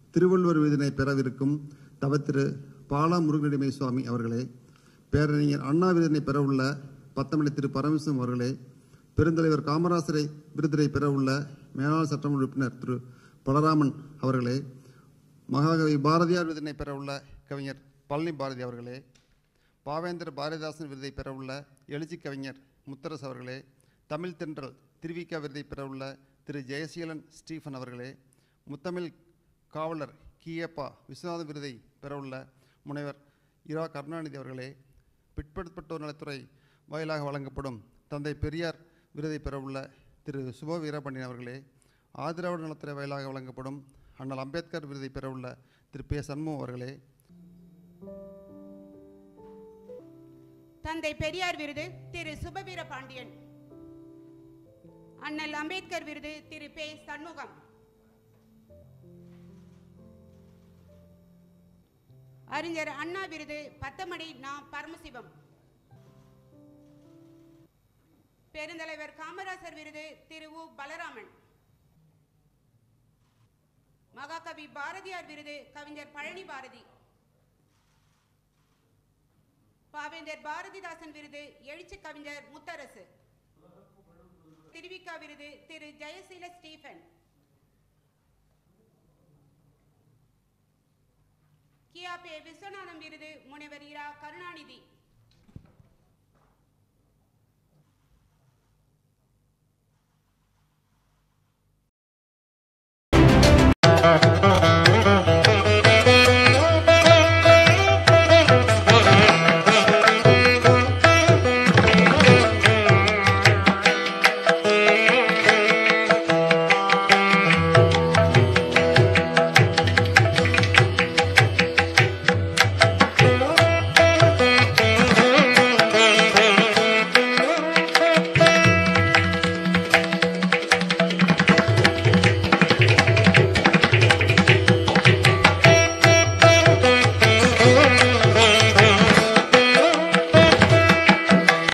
திருவள்ளுவர் விருதினை பெறவிருக்கும் தவத்திரு பாலா முருகனடிமை சுவாமி அவர்களே, பேரறிஞர் அண்ணா விருதினை பெறவுள்ள பத்தமடை திரு பரமசிவம் அவர்களே, பெருந்தலைவர் காமராசரை விருதினை பெறவுள்ள மேலாள் சட்டமன்ற உறுப்பினர் திரு பலராமன் அவர்களே, மகாகவி பாரதியார் விருதினை பெறவுள்ள கவிஞர் பழனி பாரதி அவர்களே, பாவேந்தர் பாரதிதாசன் விருதை பெறவுள்ள எழுச்சி கவிஞர் முத்தரசு அவர்களே, தமிழ் தென்றல் திருவிக்கா விருதை பெறவுள்ள திரு ஜெயசீலன் ஸ்டீஃபன் அவர்களே, முத்தமிழ் காவலர் கியப்பா விஸ்வநாதன் விருதை பெறவுள்ள முனைவர் இரா கருணாநிதி அவர்களே, பிற்படுத்தப்பட்டோர் நலத்துறை வாயிலாக வழங்கப்படும் தந்தை பெரியார் விருதை பெறவுள்ள திரு சுப வீரபாண்டியன் அவர்களே, ஆதிராவிட நலத்துறை வாயிலாக வழங்கப்படும் அண்ணல் அம்பேத்கர் விருதை பெறவுள்ள திரு பே சண்முகம் அவர்களே, தந்தை பெரியார் விருது திரு சுப வீரபாண்டியன், அண்ணல் அம்பேத்கர் விருது திரு பே சண்முகம், அறிஞர் அண்ணா விருது பத்தமடை நா பரமசிவம், பெருந்தலைவர் காமராசர் விருது திரு உ பலராமன், மகாகவி பாரதியார் விருது கவிஞர் பழனி பாரதி, பாவேந்தர் பாரதிதாசன் விருது எழுச்சி கவிஞர் முத்தரசு, திருவிக்கா விருது திரு ஜெயசீல ஸ்டீஃபன், கியாபே விஸ்வநாதன் விருது முனைவர் இரா கருணாநிதி.